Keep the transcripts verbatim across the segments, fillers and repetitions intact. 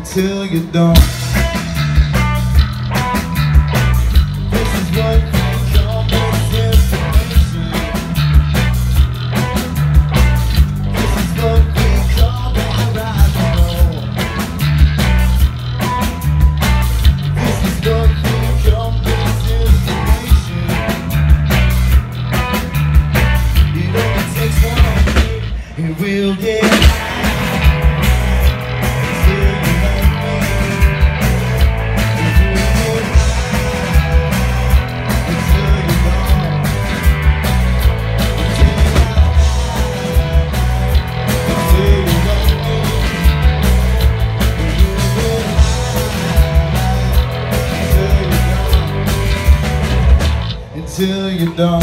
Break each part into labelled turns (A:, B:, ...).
A: until you don't. This is what we call misinformation. This is what we call bad rock and roll. This is what we call misinformation. It only takes one, and we'll get until you don't.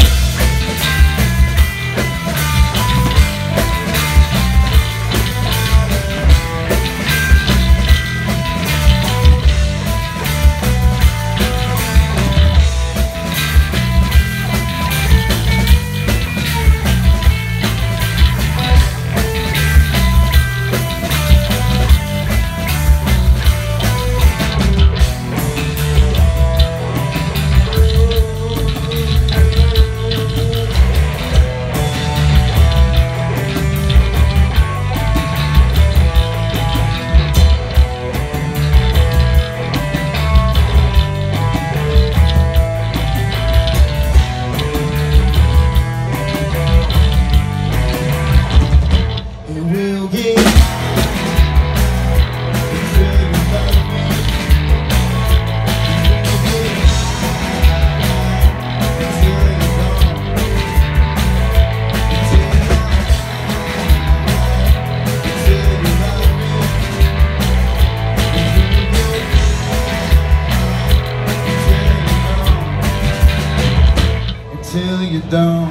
A: Until you don't.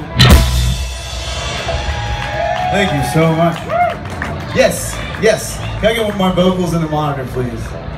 A: Thank you so much. Yes, yes. Can I get one more vocals in the monitor, please?